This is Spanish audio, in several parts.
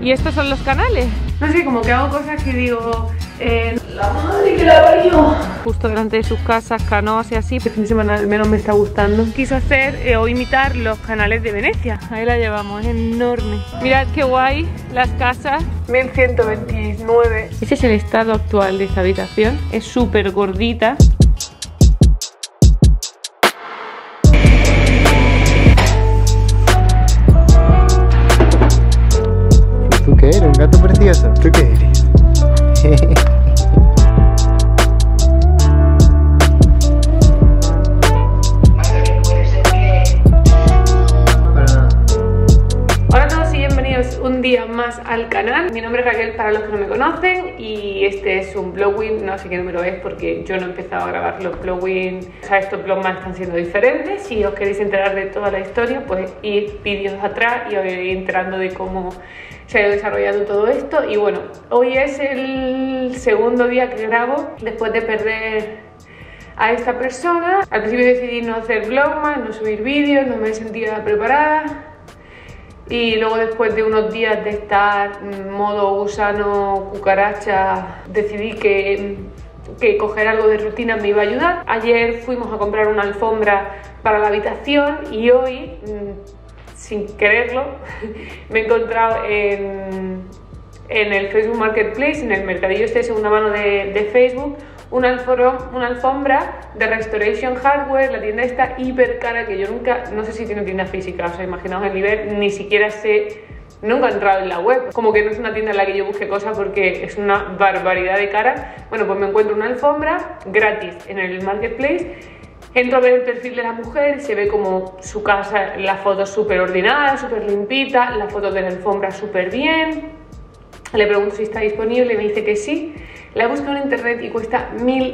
Y estos son los canales. No sé, como que hago cosas que digo, la madre que la parió. Justo delante de sus casas, canoas y así. Este fin de semana al menos me está gustando. Quiso hacer o imitar los canales de Venecia. Ahí la llevamos, es enorme. Mirad qué guay las casas. 1129. Ese es el estado actual de esta habitación. Es súper gordita. ¿Tú qué eres? ¿Un gato precioso? ¿Tú qué eres? Hola a todos y bienvenidos un día más al canal. Mi nombre es Raquel para los que no me conocen y este es un vlogging, no sé qué número es porque yo no he empezado a grabar los vlogging. O sea, estos vlogmas están siendo diferentes. Si os queréis enterar de toda la historia, pues id vídeos atrás y os iréis enterando de cómo se ha ido desarrollando todo esto. Y bueno, hoy es el segundo día que grabo después de perder a esta persona. Al principio decidí no hacer vlogmas, no subir vídeos, no me sentía preparada. Y luego después de unos días de estar en modo gusano, cucaracha, decidí que coger algo de rutina me iba a ayudar. Ayer fuimos a comprar una alfombra para la habitación y hoy, sin quererlo, me he encontrado en el Facebook Marketplace, en el mercadillo este de segunda mano de Facebook, una alfombra de Restoration Hardware. La tienda está hiper cara, que yo nunca, no sé si tiene tienda física, o sea, imaginaos el nivel, ni siquiera nunca he entrado en la web, como que no es una tienda en la que yo busque cosas porque es una barbaridad de cara. Bueno, pues me encuentro una alfombra gratis en el Marketplace. Entro a ver el perfil de la mujer, se ve como su casa, las fotos súper ordenadas, súper limpitas, las fotos de la alfombra súper bien. Le pregunto si está disponible y me dice que sí. La he buscado en internet y cuesta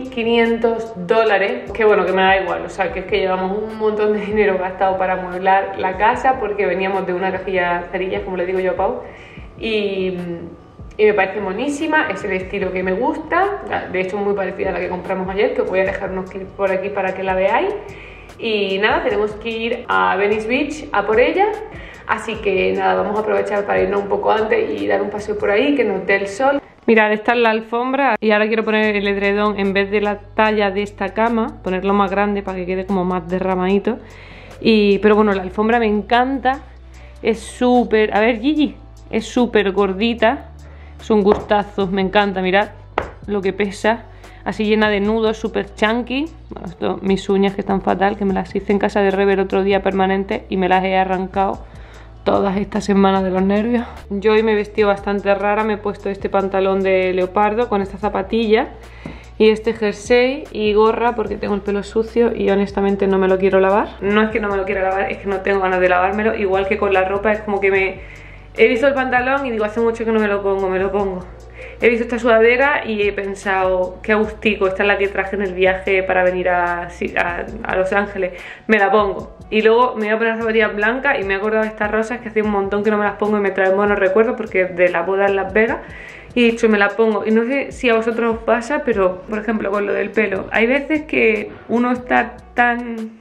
$1.500, que bueno, que me da igual, o sea, que es que llevamos un montón de dinero gastado para amueblar la casa porque veníamos de una cajilla cerillas, como le digo yo a Pau, y me parece monísima, es el estilo que me gusta, de hecho muy parecida a la que compramos ayer, que os voy a dejar unos clips por aquí para que la veáis. Y nada, tenemos que ir a Venice Beach a por ella, así que nada, vamos a aprovechar para irnos un poco antes y dar un paseo por ahí, que nos dé el sol. Mirad, esta es la alfombra y ahora quiero poner el edredón en vez de la talla de esta cama, ponerlo más grande para que quede como más derramadito. Pero bueno, la alfombra me encanta, es súper... A ver, Gigi, es súper gordita, es un gustazo, me encanta, mirad lo que pesa, así llena de nudos, súper chunky. Bueno, esto, mis uñas que están fatal, que me las hice en casa de Rever otro día permanente y me las he arrancado todas estas semanas de los nervios. Yo hoy me he vestido bastante rara, me he puesto este pantalón de leopardo con esta zapatilla y este jersey y gorra porque tengo el pelo sucio y honestamente no me lo quiero lavar. No es que no me lo quiera lavar, es que no tengo ganas de lavármelo, igual que con la ropa, es como que he visto el pantalón y digo, hace mucho que no me lo pongo. He visto esta sudadera y he pensado, qué agustico, esta es la que traje en el viaje para venir a Los Ángeles, me la pongo. Y luego me voy a poner las zapatillas blancas y me he acordado de estas rosas que hace un montón que no me las pongo y me traen buenos recuerdos porque de la boda en Las Vegas. Y he dicho, me la pongo. Y no sé si a vosotros os pasa, pero por ejemplo con lo del pelo, hay veces que uno está tan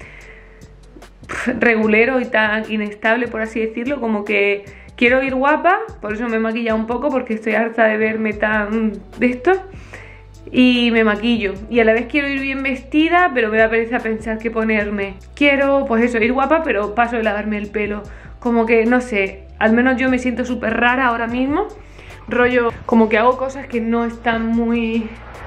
regulero y tan inestable, por así decirlo, como que quiero ir guapa, por eso me he maquillado un poco porque estoy harta de verme tan de esto y me maquillo, y a la vez quiero ir bien vestida pero me da pereza pensar qué ponerme. Quiero pues eso, ir guapa pero paso de lavarme el pelo, como que no sé, al menos yo me siento súper rara ahora mismo, rollo como que hago cosas que no están muy...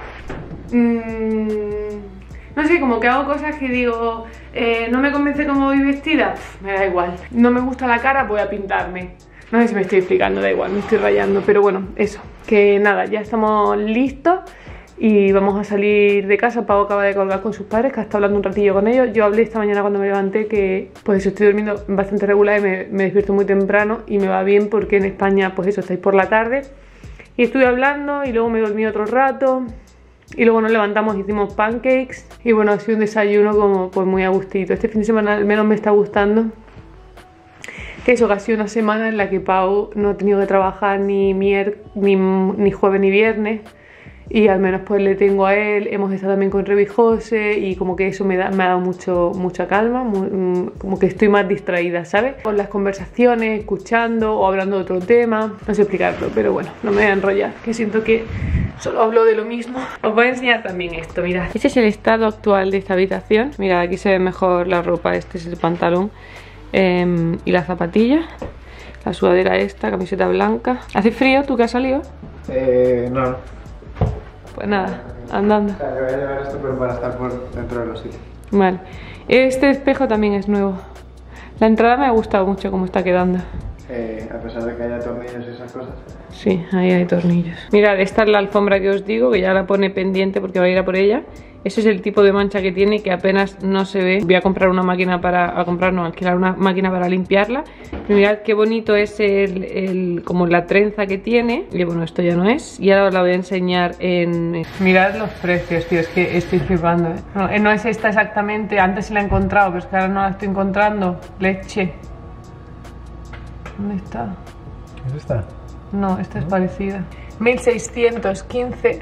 no sé, como que hago cosas que digo, no me convence cómo voy vestida, me da igual. No me gusta la cara, voy a pintarme. No sé si me estoy explicando, da igual, me estoy rayando. Pero bueno, eso, que nada, ya estamos listos y vamos a salir de casa. Pau acaba de colgar con sus padres, que ha estado hablando un ratillo con ellos. Yo hablé esta mañana cuando me levanté que pues eso, estoy durmiendo bastante regular y me despierto muy temprano y me va bien porque en España pues eso, estáis por la tarde. Y estuve hablando y luego me dormí otro rato. Y luego nos levantamos, hicimos pancakes y bueno, ha sido un desayuno como pues muy a gustito. Este fin de semana al menos me está gustando, que eso, casi una semana en la que Pau no ha tenido que trabajar ni jueves ni viernes y al menos pues le tengo a él. Hemos estado también con Revi y José y como que eso me ha dado mucha calma, como que estoy más distraída, ¿sabes? Con las conversaciones, escuchando o hablando de otro tema, no sé explicarlo, pero bueno, no me voy a enrollar, que siento que solo hablo de lo mismo. Os voy a enseñar también esto, mirad. Este es el estado actual de esta habitación. Mirad, aquí se ve mejor la ropa, este es el pantalón y las zapatillas. La sudadera esta, camiseta blanca. ¿Hace frío? ¿Tú que has salido? No. Pues nada, andando. O sea, le voy a llevar esto pero para estar por dentro de los sitios. Vale. Este espejo también es nuevo. La entrada me ha gustado mucho cómo está quedando. A pesar de que haya tornillos y esas cosas. Sí, ahí hay tornillos. Mirad, esta es la alfombra que os digo, que ya la pone pendiente porque va a ir a por ella. Ese es el tipo de mancha que tiene, que apenas no se ve. Voy a comprar una máquina alquilar una máquina para limpiarla. Pero mirad qué bonito es como la trenza que tiene. Y bueno, esto ya no es. Y ahora os la voy a enseñar en... Mirad los precios, tío, es que estoy flipando, ¿eh? No es esta exactamente, antes la he encontrado, pero es que ahora no la estoy encontrando. Leche. ¿Dónde está? ¿Es esta? No, esta es parecida. 1615.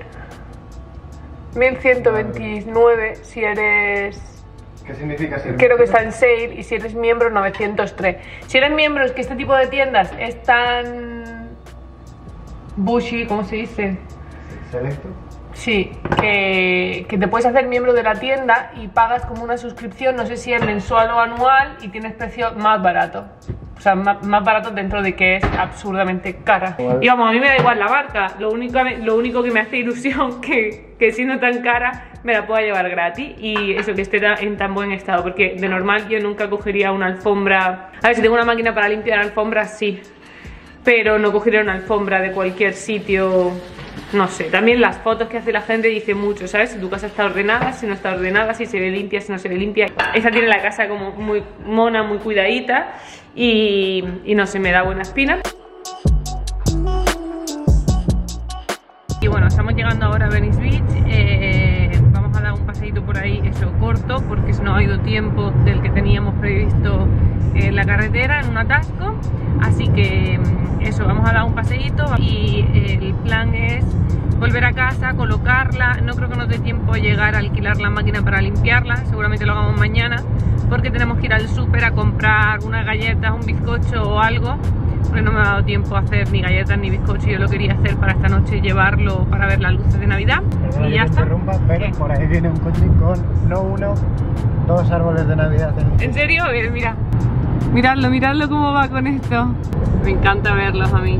1129 si eres... ¿Qué significa ser? Creo que está en sale. Y si eres miembro, 903. Si eres miembro, es que este tipo de tiendas es tan... bushy, ¿cómo se dice? ¿Selecto? Sí, que te puedes hacer miembro de la tienda y pagas como una suscripción, no sé si es mensual o anual, y tienes precio más barato. O sea, más barato dentro de que es absurdamente cara. Y vamos, a mí me da igual la marca. Lo único que me hace ilusión que siendo tan cara me la pueda llevar gratis. Y eso, que esté en tan buen estado. Porque de normal yo nunca cogería una alfombra. A ver, si tengo una máquina para limpiar alfombras, sí. Pero no cogería una alfombra de cualquier sitio. No sé, también las fotos que hace la gente dicen mucho, ¿sabes? Si tu casa está ordenada, si no está ordenada, si se ve limpia, si no se ve limpia. Esta tiene la casa como muy mona, muy cuidadita y no sé, me da buena espina. Y bueno, estamos llegando ahora a Venice Beach. Vamos a dar un paseíto por ahí, eso corto, porque no ha ido tiempo del que teníamos previsto en la carretera, en un atasco. Así que eso, vamos a dar un paseíto y el plan es volver a casa, colocarla. No creo que nos dé tiempo a llegar a alquilar la máquina para limpiarla, seguramente lo hagamos mañana, porque tenemos que ir al súper a comprar unas galletas, un bizcocho o algo, porque no me ha dado tiempo a hacer ni galletas ni bizcocho. Yo lo quería hacer para esta noche, llevarlo para ver las luces de Navidad. Perdona, y ya está. Pero por ahí viene un coche con no uno, dos árboles de Navidad. ¿En serio? Mira. Miradlo cómo va con esto. Me encanta verlos a mí.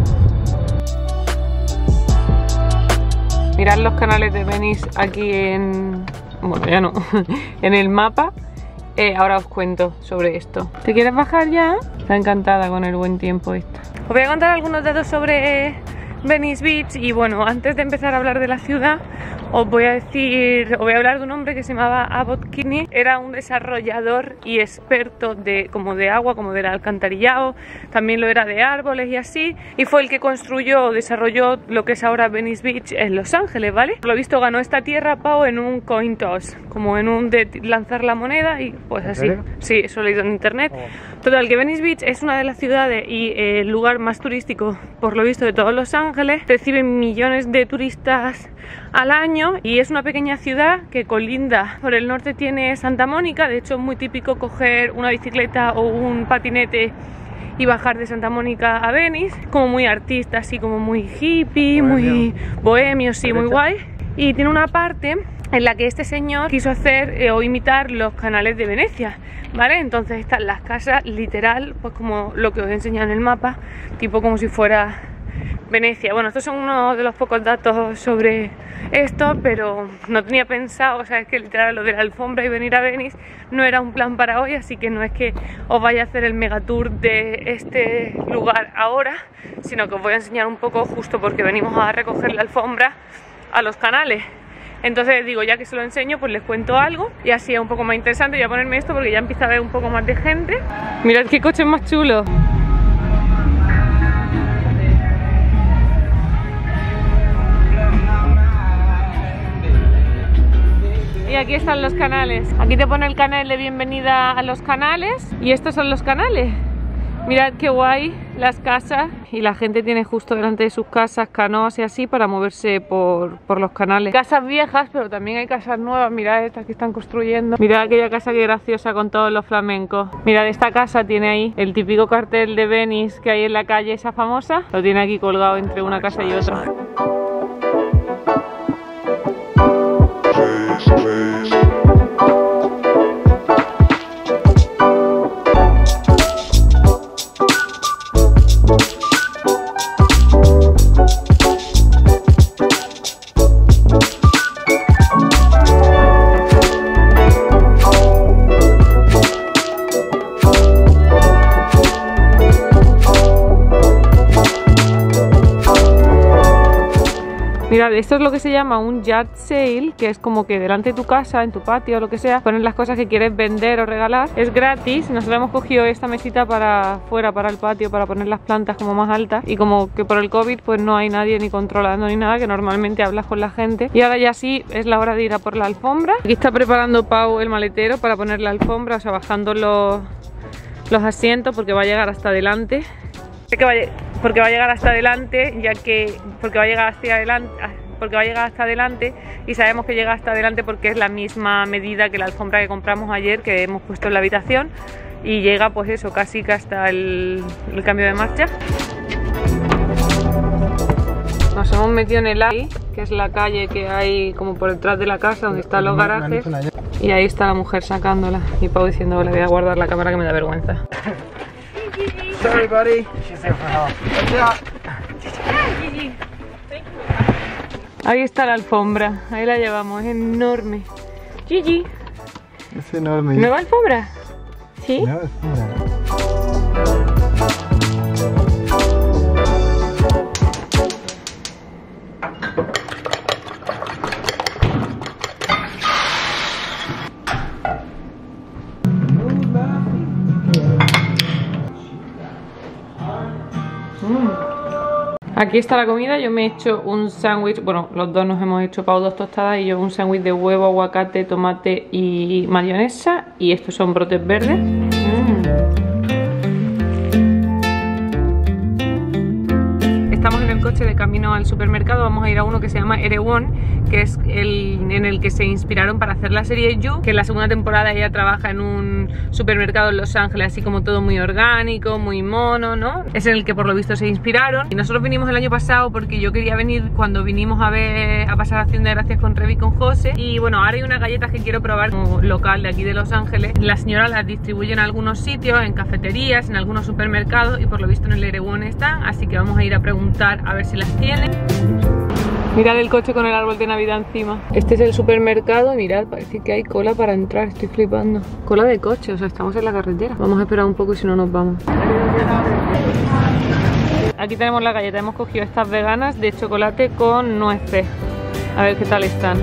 Mirad los canales de Venice aquí en... Bueno, ya no. En el mapa. Ahora os cuento sobre esto. ¿Te quieres bajar ya? Está encantada con el buen tiempo esta. Os voy a contar algunos datos sobre Venice Beach. Y bueno, antes de empezar a hablar de la ciudad, os voy a hablar de un hombre que se llamaba Abbott Kinney. Era un desarrollador y experto de agua, como del alcantarillado, también lo era de árboles y así, y fue el que desarrolló lo que es ahora Venice Beach en Los Ángeles, ¿vale? Por lo visto ganó esta tierra, Pau, en un coin toss, como en un de lanzar la moneda y pues así. Sí, eso lo he leído en internet. Total, que Venice Beach es una de las ciudades y el lugar más turístico, por lo visto, de todos Los Ángeles. Recibe millones de turistas al año y es una pequeña ciudad que colinda. Por el norte tiene Santa Mónica. De hecho es muy típico coger una bicicleta o un patinete y bajar de Santa Mónica a Venice, como muy artista, así como muy hippie, muy bohemio, sí, muy guay. Y tiene una parte en la que este señor quiso hacer o imitar los canales de Venecia, ¿vale? Entonces están las casas literal, pues como lo que os he enseñado en el mapa, tipo como si fuera Venecia. Bueno, estos son unos de los pocos datos sobre esto, pero no tenía pensado, o sea, es que literal lo de la alfombra y venir a Venice no era un plan para hoy, así que no es que os vaya a hacer el megatour de este lugar ahora, sino que os voy a enseñar un poco justo porque venimos a recoger la alfombra a los canales. Entonces digo, ya que se lo enseño, pues les cuento algo y así es un poco más interesante. Voy a ponerme esto porque ya empieza a haber un poco más de gente. Mirad qué coche más chulo. Y aquí están los canales. Aquí te pone el canal de bienvenida a los canales y estos son los canales. Mirad qué guay las casas, y la gente tiene justo delante de sus casas canoas y así para moverse por los canales. Casas viejas, pero también hay casas nuevas. Mirad estas que están construyendo. Mirad aquella casa que graciosa con todos los flamencos. Mirad, esta casa tiene ahí el típico cartel de Venice que hay en la calle esa famosa. Lo tiene aquí colgado entre una casa y otra. Mirad, esto es lo que se llama un yard sale, que es como que delante de tu casa, en tu patio o lo que sea, pones las cosas que quieres vender o regalar. Es gratis. Nosotros hemos cogido esta mesita para fuera, para el patio, para poner las plantas como más altas, y como que por el COVID pues no hay nadie ni controlando ni nada, que normalmente hablas con la gente. Y ahora ya sí es la hora de ir a por la alfombra. Aquí está preparando Pau el maletero para poner la alfombra, o sea, bajando los asientos, porque va a llegar hasta adelante. Porque va a llegar hasta adelante, porque va a llegar hasta adelante, y sabemos que llega hasta adelante porque es la misma medida que la alfombra que compramos ayer, que hemos puesto en la habitación, y llega pues eso, casi que hasta el cambio de marcha. Nos hemos metido en el AI, que es la calle que hay como por detrás de la casa donde están los garajes, y ahí está la mujer sacándola, y Pau diciendo que le voy a guardar la cámara que me da vergüenza. Sorry, buddy. She's there for help. Ahí está la alfombra, ahí la llevamos, es enorme. Gigi. Es enorme. ¿Nueva alfombra? ¿Sí? Nueva alfombra. Aquí está la comida. Yo me he hecho un sándwich, bueno, los dos nos hemos hecho, Pau 2 tostadas y yo un sándwich de huevo, aguacate, tomate y mayonesa, y estos son brotes verdes. Estamos en el coche de camino al supermercado. Vamos a ir a uno que se llama Erewhon, que es en el que se inspiraron para hacer la serie You, que en la segunda temporada ella trabaja en un supermercado en Los Ángeles, así como todo muy orgánico, muy mono, ¿no? Es en el que por lo visto se inspiraron. Y nosotros vinimos el año pasado porque yo quería venir cuando vinimos a pasar Acción de Gracias con Revi y con José. Y bueno, ahora hay unas galletas que quiero probar como local de aquí de Los Ángeles. La señora las distribuye en algunos sitios, en cafeterías, en algunos supermercados, y por lo visto en el Erewhon están, así que vamos a ir a preguntar a ver si las tienen. Mirad el coche con el árbol de Navidad encima. Este es el supermercado, mirad, parece que hay cola para entrar, estoy flipando. Cola de coche, o sea, estamos en la carretera. Vamos a esperar un poco y si no nos vamos. Aquí tenemos la galleta, hemos cogido estas veganas de chocolate con nueces. A ver qué tal están.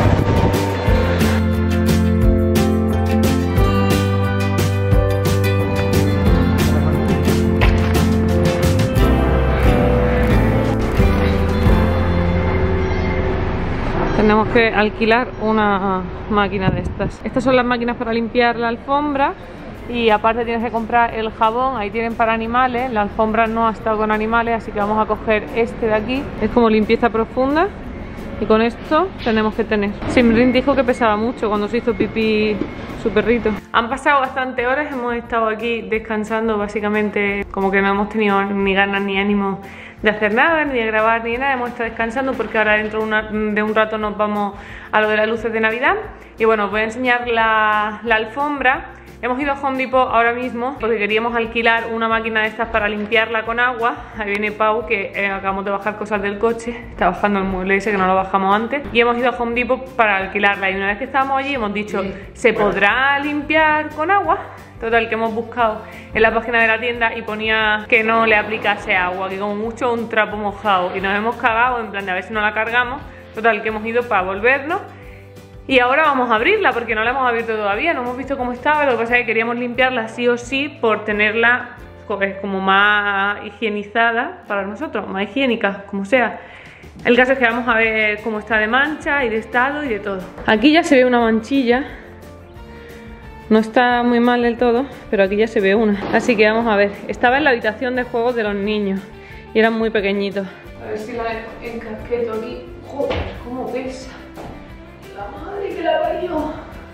Tenemos que alquilar una máquina de estas. Estas son las máquinas para limpiar la alfombra, y aparte tienes que comprar el jabón. Ahí tienen para animales. La alfombra no ha estado con animales, así que vamos a coger este de aquí. Es como limpieza profunda, y con esto tenemos que tener. Simrin dijo que pesaba mucho cuando se hizo pipí su perrito. Han pasado bastantes horas, hemos estado aquí descansando básicamente, como que no hemos tenido ni ganas ni ánimo de hacer nada, ni de grabar, ni nada. Hemos estado descansando porque ahora dentro de un rato nos vamos a lo de las luces de Navidad. Y bueno, os voy a enseñar la alfombra. Hemos ido a Home Depot ahora mismo porque queríamos alquilar una máquina de estas para limpiarla con agua. Ahí viene Pau, que acabamos de bajar cosas del coche. Está bajando el mueble ese que no lo bajamos antes. Y hemos ido a Home Depot para alquilarla. Y una vez que estábamos allí hemos dicho, ¿se podrá limpiar con agua? Total, que hemos buscado en la página de la tienda y ponía que no le aplicase agua, que como mucho un trapo mojado. Y nos hemos cagado en plan de a ver si no la cargamos. Total, que hemos ido para volvernos. Y ahora vamos a abrirla porque no la hemos abierto todavía, no hemos visto cómo estaba. Lo que pasa es que queríamos limpiarla sí o sí por tenerla como más higienizada para nosotros, más higiénica, como sea. El caso es que vamos a ver cómo está de mancha y de estado y de todo. Aquí ya se ve una manchilla, No está muy mal del todo, pero aquí ya se ve una. Así que vamos a ver. Estaba en la habitación de juegos de los niños y eran muy pequeñitos. A ver si la encasqueto aquí. Joder, cómo pesa. La madre que la parió.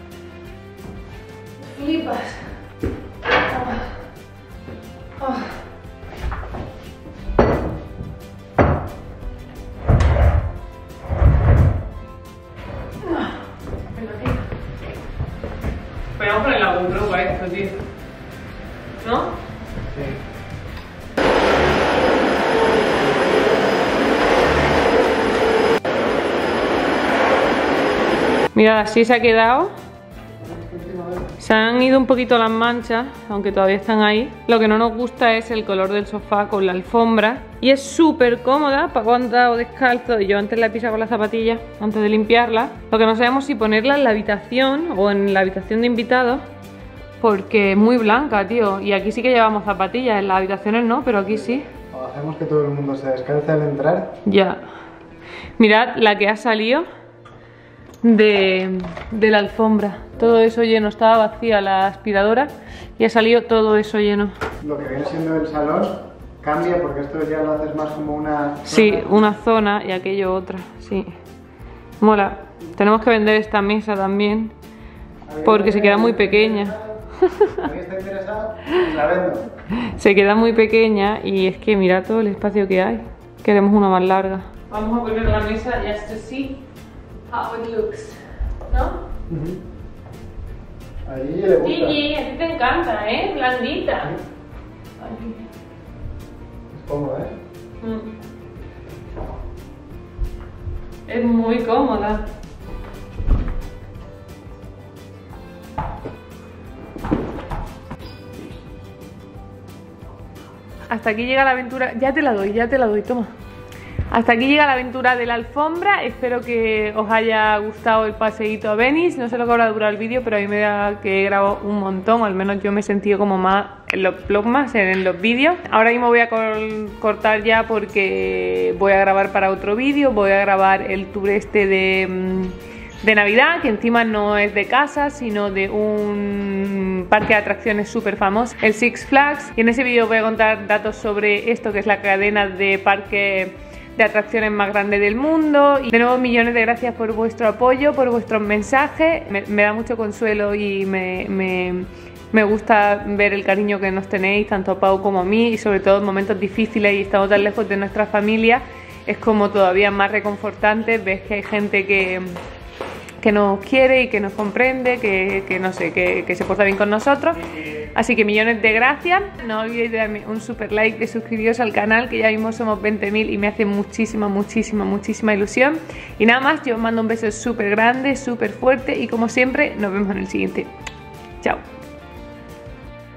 Flipas. Podemos poner la GoPro para esto, tío. ¿No? Sí. Mirad, así se ha quedado. Se han ido un poquito las manchas, aunque todavía están ahí. Lo que no nos gusta es el color del sofá con la alfombra. Y es súper cómoda para cuando andado descalzo. Yo antes la he pisado con la zapatilla, antes de limpiarla. Lo que no sabemos si ponerla en la habitación o en la habitación de invitados, porque es muy blanca, tío. Y aquí sí que llevamos zapatillas, en las habitaciones no, pero aquí sí. O hacemos que todo el mundo se descalce al entrar. Ya. Mirad la que ha salido de la alfombra. Todo eso lleno, estaba vacía la aspiradora y ha salido todo eso lleno. Lo que viene siendo el salón cambia porque esto ya lo haces más como una zona. Sí, una zona y aquello otra, sí. Mola. Tenemos que vender esta mesa también porque se queda muy pequeña. ¿Alguien está interesado? La vendo. Se queda muy pequeña y es que mira todo el espacio que hay. Queremos una más larga. Vamos a poner la mesa just to see how it looks, ¿no? Allí le gusta. Gigi, a ti te encanta, ¿eh? Blandita. Es cómodo, ¿eh? Es muy cómoda. Hasta aquí llega la aventura. Ya te la doy, toma. Hasta aquí llega la aventura de la alfombra. Espero que os haya gustado el paseíto a Venice. No sé lo que habrá durado el vídeo, pero a mí me da que he grabado un montón. Al menos yo me he sentido como más en los vlogmas, en los vídeos. Ahora mismo voy a cortar ya porque voy a grabar para otro vídeo. Voy a grabar el tour este de Navidad, que encima no es de casa, sino de un parque de atracciones súper famoso, el Six Flags. Y en ese vídeo voy a contar datos sobre esto, que es la cadena de parques de atracciones más grande del mundo. Y de nuevo, millones de gracias por vuestro apoyo, por vuestros mensajes. Me da mucho consuelo y me gusta ver el cariño que nos tenéis, tanto a Pau como a mí, y sobre todo en momentos difíciles y estamos tan lejos de nuestra familia, es como todavía más reconfortante. Ves que hay gente que nos quiere y que nos comprende, que no sé, que se porta bien con nosotros. Así que millones de gracias. No olvidéis de darme un super like, de suscribiros al canal, que ya mismo somos 20.000 y me hace muchísima ilusión. Y nada más, yo os mando un beso súper grande, súper fuerte, y como siempre, nos vemos en el siguiente. Chao.